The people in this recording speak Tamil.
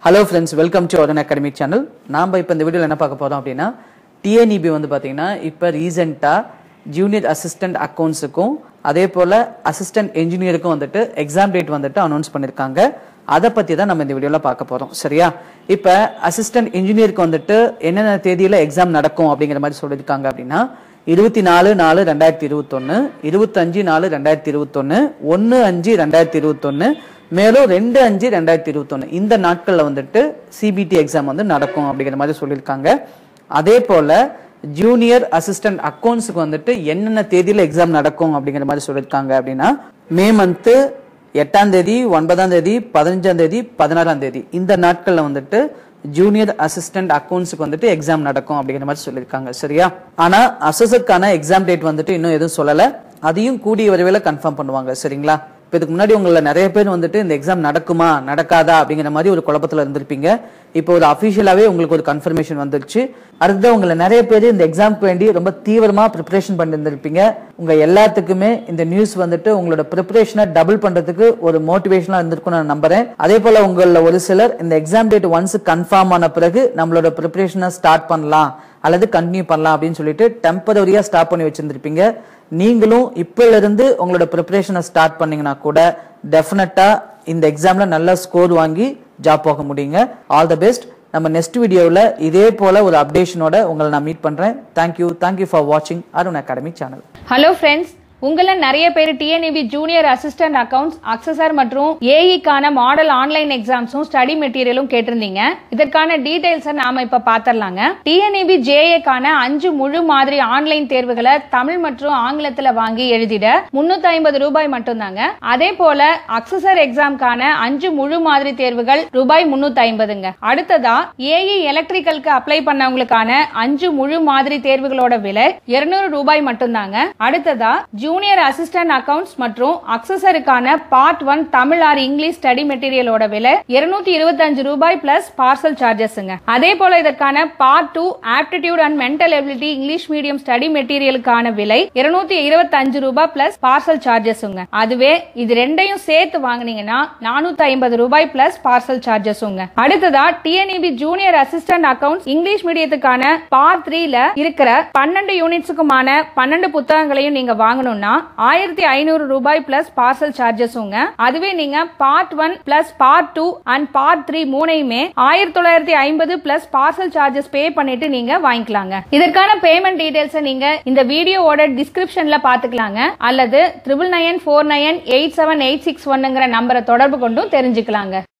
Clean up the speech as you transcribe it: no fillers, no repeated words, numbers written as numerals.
Hello friends, welcome to our academic channel. நாம் இப்ப இந்த வீடியோல என்ன பார்க்க போறோம் அப்படினா TNEB வந்து பாத்தீங்கன்னா இப்ப ரீசன்ட்டா ஜூனியர் அசிஸ்டன்ட் அக்கவுண்ட்ஸ்க்கும் அதே போல அசிஸ்டன்ட் இன்ஜினியருக்கும் வந்துட்டு எக்ஸாம் டேட் வந்துட்டு அனௌன்ஸ் பண்ணிருக்காங்க. அத பத்தி தான் நம்ம இந்த வீடியோல பார்க்க போறோம். சரியா? இப்ப அசிஸ்டன்ட் இன்ஜினியருக்கு வந்துட்டு என்னென்ன தேதியில எக்ஸாம் நடக்கும் அப்படிங்கிற மாதிரி சொல்லிருக்காங்க அப்படினா 24/4/2021, 25/4/2021, 1/5/2021 மேலும் 2/5/2021 இந்த நாட்கள்ல வந்துட்டு சிபிடி எக்ஸாம் வந்து நடக்கும் அப்படிங்கிற மாதிரி சொல்லிருக்காங்க. அதே போல ஜூனியர் அசிஸ்டன்ட் அக்கவுண்ட்ஸ்க்கு வந்துட்டு என்னென்ன தேதியில எக்ஸாம் நடக்கும் அப்படிங்கிற மாதிரி சொல்லிருக்காங்க அப்படின்னா மே மந்த் 8ஆம் தேதி, 9ஆம் தேதி, 15ஆம் தேதி, 16ஆம் தேதி இந்த நாட்கள்ல வந்துட்டு ஜூனியர் அசிஸ்டன்ட் அக்கவுண்ட்ஸ்க்கு வந்துட்டு எக்ஸாம் நடக்கும் அப்படிங்கிற மாதிரி சொல்லிருக்காங்க. சரியா? ஆனா அசஸருக்கான எக்ஸாம் டேட் வந்துட்டு இன்னும் எதுவும் சொல்லல. அதையும் கூடிய விரைவில் கன்ஃபார்ம் பண்ணுவாங்க. சரிங்களா? இப்போ இதுக்கு முன்னாடி உங்களை நிறைய பேர் வந்துட்டு இந்த எக்ஸாம் நடக்குமா நடக்காதா அப்படிங்கிற மாதிரி ஒரு குழப்பத்துல இருந்திருப்பீங்க. இப்போ ஒரு அபிஷியலாவே உங்களுக்கு ஒரு கன்ஃபர்மேஷன் வந்துருச்சு. அடுத்து உங்களை நிறைய பேர் இந்த எக்ஸாம்க்கு வேண்டி ரொம்ப தீவிரமா ப்ரிப்பரேஷன் பண்ணிருந்திருப்பீங்க. உங்க எல்லாத்துக்குமே இந்த நியூஸ் வந்துட்டு உங்களோட ப்ரிப்பரேஷனை டபுள் பண்றதுக்கு ஒரு மோட்டிவேஷனா இருந்திருக்கும் நான் நம்புறேன். அதே போல உங்கள ஒரு சிலர் இந்த எக்ஸாம் டேட் ஒன்ஸ் கன்ஃபார்ம் ஆன பிறகு நம்மளோட ப்ரிப்பரேஷனை ஸ்டார்ட் பண்ணலாம் அல்லது கண்டினியூ பண்ணலாம் அப்படின்னு சொல்லிட்டு டெம்பரரியா ஸ்டாப் பண்ணி வச்சிருந்திருப்பீங்க. நீங்களும் இப்பல இருந்து உங்களோட ப்ரிப்பரேஷனை ஸ்டார்ட் பண்ணீங்கன்னா கூட டெஃபினட்டா இந்த எக்ஸாம்ல நல்ல ஸ்கோர் வாங்கி ஜாப் போக முடியுங்க. All the best. நம்ம நெக்ஸ்ட் வீடியோவில் இதே போல ஒரு அப்டேஷனோட உங்களை நான் மீட் பண்றேன். தேங்க்யூ ஃபார் வாட்சிங் Arun academic channel. Hello friends, உங்கள நிறைய பேர் TNEB junior assistant accounts assessor மற்றும் ஏஇக்கான மாடல் ஆன்லைன் எக்ஸாம்ஸும் ஸ்டடி மெட்டீரியலும் கேட்டிருந்தீங்க. இதற்கான டீடைல்ஸை நாம இப்ப பாத்திரலாங்க. டிஎன்இபி ஜேஏக்கான 5 முழு மாதிரி ஆன்லைன் தேர்வுகளை தமிழ் மற்றும் ஆங்கிலத்துல வாங்கி எழுதிட 350 ரூபாய் மட்டும்தாங்க. அதே போல அக்சஸர் எக்ஸாம்கான 5 முழு மாதிரி தேர்வுகள் ரூபாய் 350ங்க. அடுத்ததா ஏஇ எலக்ட்ரிக்கலுக்கு அப்ளை பண்ணவங்களுக்கான 5 முழு மாதிரி தேர்வுகளோட விலை 200 ரூபாய் மட்டும்தாங்க. அடுத்ததா ஜூனியர் அசிஸ்டன்ட் அக்கவுண்ட்ஸ் மற்றும் அக்சஸருக்கான part 1 Tamil or English study மெட்டீரியலோட விலை 225 ரூபாய் பிளஸ் பார்சல் சார்ஜஸ்ங்க. அதே போல இதற்கான part 2 aptitude and mental ability English medium study மெட்டீரியலுக்கான விலை 225 ரூபாய் பிளஸ் பார்சல் சார்ஜஸ்ங்க. அதுவே இது ரெண்டையும் சேர்த்து வாங்குனீங்கன்னா 450 ரூபாய் பிளஸ் பார்சல் சார்ஜஸ்ங்க. அடுத்ததா TNEB junior assistant accounts English மீடியத்துக்கான பார்ட் 3ல இருக்கிற 12 யூனிட்ஸுக்குமான 12 புத்தகங்களையும் நீங்க வாங்கணும் 1500 ரூபாய் பிளஸ் பார்சல் சார்ஜஸ்ங்க. அதுவே நீங்க part 1 plus part 2 and part 3 மூணையுமே 1950 பிளஸ் பார்சல் சார்ஜஸ் பே பண்ணிட்டு நீங்க வாங்கிக்கலாங்க. இதற்கான பேமெண்ட் டீடைல்ஸ் நீங்க இந்த வீடியோவோட டிஸ்கிரிப்ஷன்ல பாத்துக்கலாங்க. அல்லது 9994987861 நம்பரை தொடர்பு கொண்டும் தெரிஞ்சுக்கலாங்க.